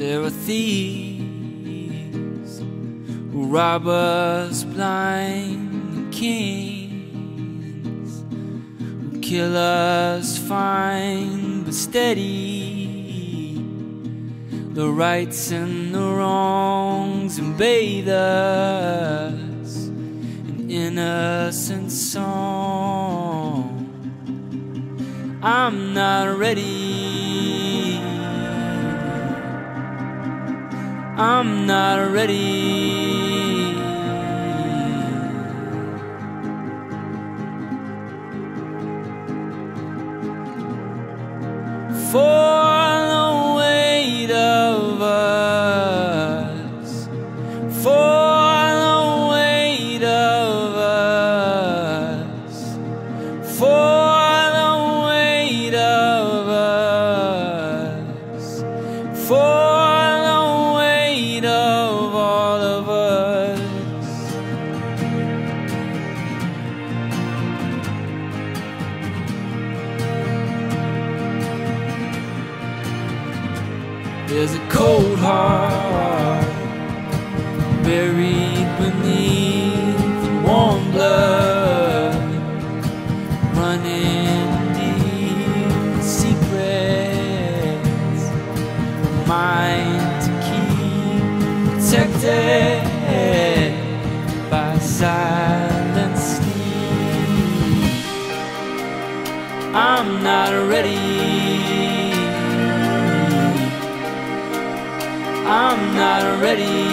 There are thieves who rob us blind, and kings who kill us fine but steady. The rights and the wrongs and bathe us in innocent song. I'm not ready, I'm not ready for the weight of us, for the weight of us, for the weight of us, for of all of us. There's a cold heart buried beneath warm blood, running deep secrets, mind to keep protected by silent sleep. I'm not ready, I'm not ready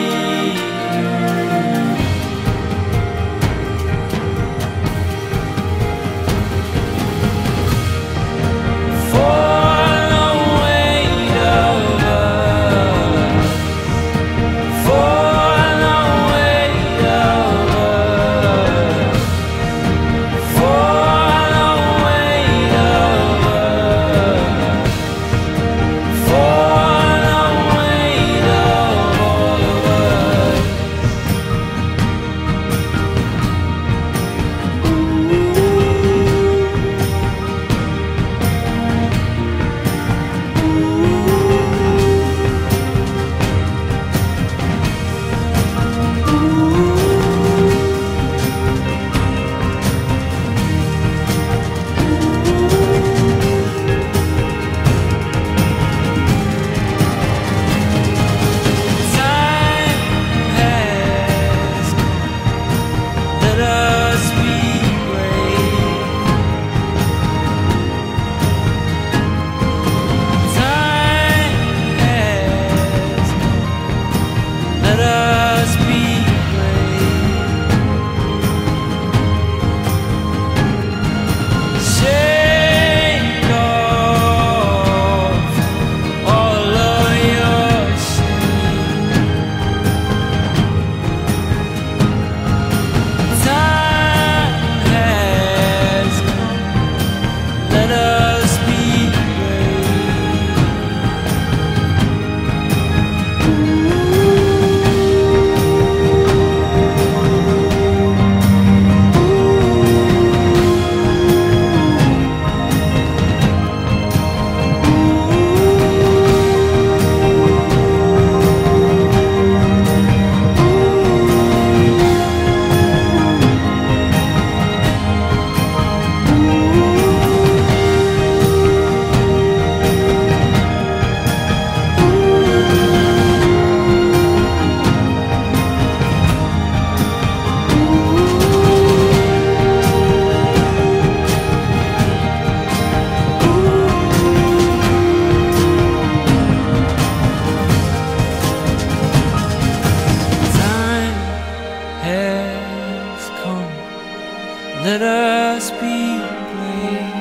Let us be brave.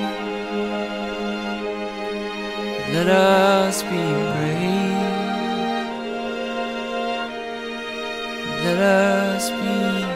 Let us be brave. Let us be